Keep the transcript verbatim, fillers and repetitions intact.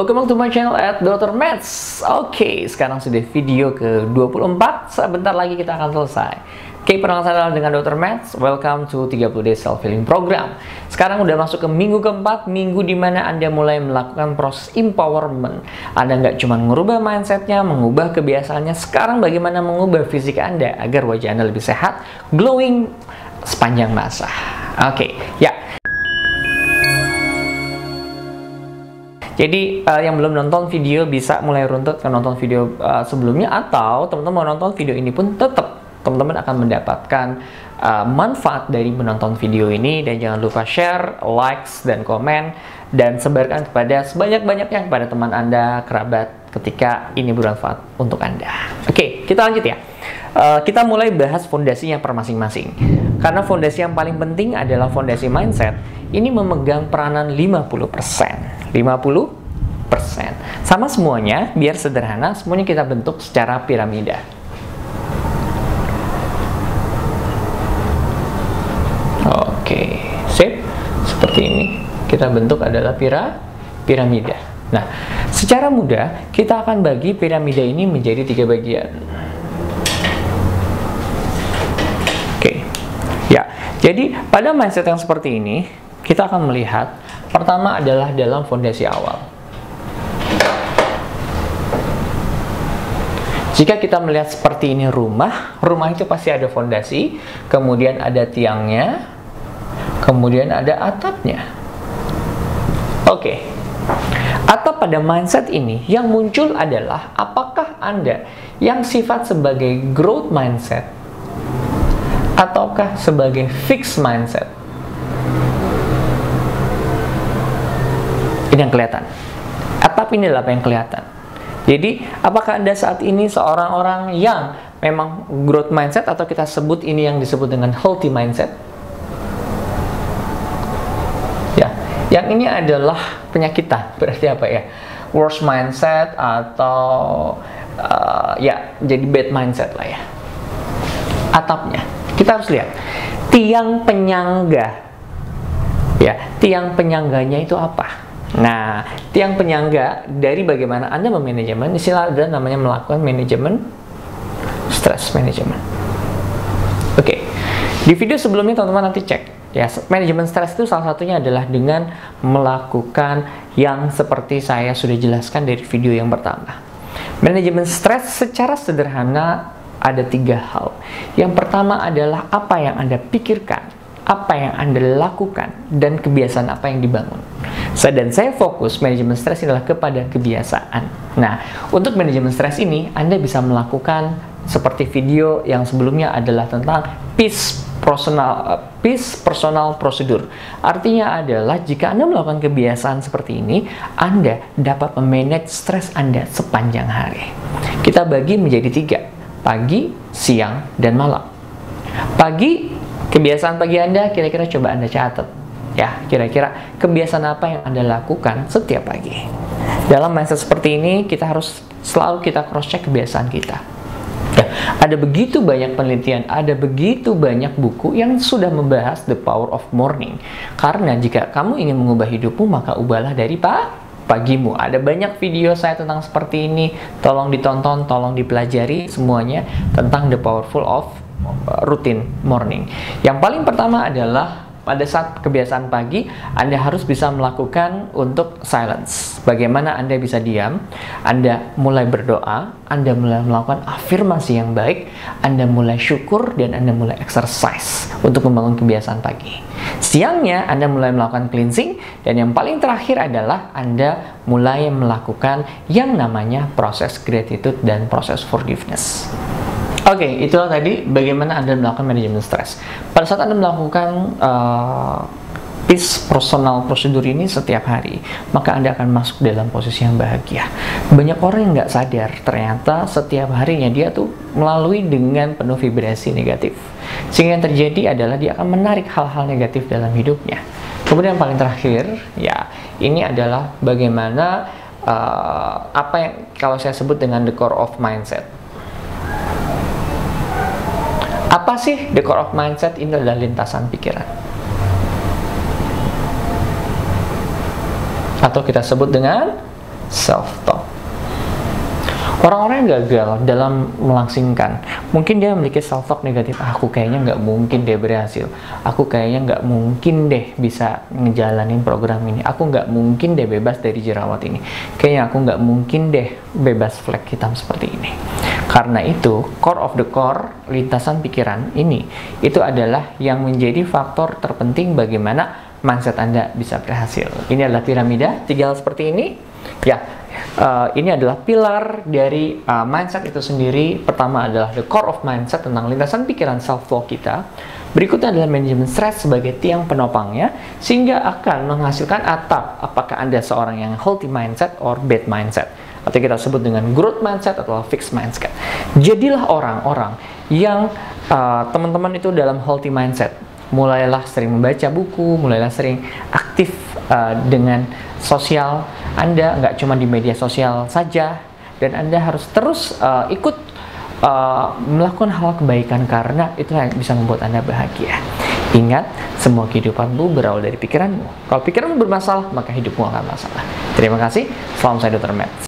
Welcome to my channel at dokter Maths. Oke, okay, sekarang sudah video ke dua puluh empat. Sebentar lagi kita akan selesai. Oke, okay, perkenalkan dengan dokter Maths. Welcome to tiga puluh Days Self Healing Program. Sekarang udah masuk ke minggu keempat, minggu dimana Anda mulai melakukan proses empowerment. Anda nggak cuma mengubah mindsetnya, mengubah kebiasaannya. Sekarang bagaimana mengubah fisik Anda agar wajah Anda lebih sehat, glowing sepanjang masa. Oke, okay, ya. Jadi uh, yang belum nonton video bisa mulai runtut ke nonton video uh, sebelumnya, atau teman-teman mau nonton video ini pun tetap teman-teman akan mendapatkan uh, manfaat dari menonton video ini. Dan jangan lupa share, likes, dan komen, dan sebarkan kepada sebanyak-banyaknya kepada teman Anda, kerabat, ketika ini bermanfaat untuk Anda. Oke, kita lanjut ya. Uh, kita mulai bahas fondasinya per masing-masing. Karena fondasi yang paling penting adalah fondasi mindset. Ini memegang peranan lima puluh persen. lima puluh persen. Sama semuanya, biar sederhana, semuanya kita bentuk secara piramida. Oke, sip. Seperti ini. Kita bentuk adalah pira, piramida. Nah, secara mudah, kita akan bagi piramida ini menjadi tiga bagian. Oke. Ya, jadi pada mindset yang seperti ini, kita akan melihat pertama adalah dalam fondasi awal. Jika kita melihat seperti ini rumah, rumah itu pasti ada fondasi, kemudian ada tiangnya, kemudian ada atapnya. Oke. Atap pada mindset ini yang muncul adalah apakah Anda yang sifat sebagai growth mindset ataukah sebagai fixed mindset? Ini yang kelihatan. Atap ini adalah apa yang kelihatan. Jadi, apakah Anda saat ini seorang orang yang memang growth mindset, atau kita sebut ini yang disebut dengan healthy mindset? Ya, yang ini adalah penyakitan. Berarti apa ya? Worst mindset atau uh, ya, jadi bad mindset lah ya. Atapnya. Kita harus lihat tiang penyangga. Ya, tiang penyangganya itu apa? Nah, tiang penyangga dari bagaimana Anda memanajemen, istilah ada namanya melakukan manajemen stress management. Oke, di video sebelumnya teman-teman nanti cek ya, manajemen stres itu salah satunya adalah dengan melakukan yang seperti saya sudah jelaskan dari video yang pertama. Manajemen stres secara sederhana ada tiga hal. Yang pertama adalah apa yang Anda pikirkan, apa yang Anda lakukan, dan kebiasaan apa yang dibangun. Dan saya fokus manajemen stres adalah kepada kebiasaan. Nah, untuk manajemen stres ini, Anda bisa melakukan seperti video yang sebelumnya adalah tentang peace personal, peace personal procedure. Artinya adalah jika Anda melakukan kebiasaan seperti ini, Anda dapat memanage stres Anda sepanjang hari. Kita bagi menjadi tiga, pagi, siang, dan malam. Pagi, kebiasaan pagi Anda kira-kira coba Anda catat. Ya, kira-kira kebiasaan apa yang Anda lakukan setiap pagi. Dalam mindset seperti ini, kita harus selalu kita cross-check kebiasaan kita. Ya, ada begitu banyak penelitian, ada begitu banyak buku yang sudah membahas the power of morning. Karena jika kamu ingin mengubah hidupmu, maka ubahlah dari pa pagimu. Ada banyak video saya tentang seperti ini. Tolong ditonton, tolong dipelajari semuanya tentang the powerful of routine morning. Yang paling pertama adalah pada saat kebiasaan pagi, Anda harus bisa melakukan untuk silence. Bagaimana Anda bisa diam, Anda mulai berdoa, Anda mulai melakukan afirmasi yang baik, Anda mulai syukur, dan Anda mulai exercise untuk membangun kebiasaan pagi. Siangnya, Anda mulai melakukan cleansing, dan yang paling terakhir adalah Anda mulai melakukan yang namanya proses gratitude dan proses forgiveness. Oke, okay, itulah tadi bagaimana Anda melakukan manajemen stres. Pada saat Anda melakukan uh, peace personal procedure ini setiap hari, maka Anda akan masuk dalam posisi yang bahagia. Banyak orang yang nggak sadar, ternyata setiap harinya dia tuh melalui dengan penuh vibrasi negatif. Sehingga yang terjadi adalah dia akan menarik hal-hal negatif dalam hidupnya. Kemudian yang paling terakhir, ya, ini adalah bagaimana uh, apa yang kalau saya sebut dengan the core of mindset. Apa sih the core of mindset? Ini adalah lintasan pikiran. Atau kita sebut dengan self-talk. Orang-orang yang gagal dalam melangsingkan, mungkin dia memiliki self-talk negatif. Ah, aku kayaknya nggak mungkin deh berhasil. Aku kayaknya nggak mungkin deh bisa ngejalanin program ini. Aku nggak mungkin deh bebas dari jerawat ini. Kayaknya aku nggak mungkin deh bebas flek hitam seperti ini. Karena itu, core of the core, lintasan pikiran ini, itu adalah yang menjadi faktor terpenting bagaimana mindset Anda bisa berhasil. Ini adalah piramida, tiga hal seperti ini. Ya, uh, ini adalah pilar dari uh, mindset itu sendiri. Pertama adalah the core of mindset, tentang lintasan pikiran self-talk kita. Berikutnya adalah manajemen stres sebagai tiang penopangnya, sehingga akan menghasilkan atap apakah Anda seorang yang healthy mindset or bad mindset, atau kita sebut dengan growth mindset atau fixed mindset. Jadilah orang-orang yang uh, teman-teman itu dalam healthy mindset. Mulailah sering membaca buku, mulailah sering aktif uh, dengan sosial Anda, nggak cuma di media sosial saja, dan Anda harus terus uh, ikut uh, melakukan hal kebaikan, karena itulah yang bisa membuat Anda bahagia. Ingat, semua kehidupanmu berawal dari pikiranmu. Kalau pikiranmu bermasalah, maka hidupmu akan masalah. Terima kasih, salam saya dokter Matt.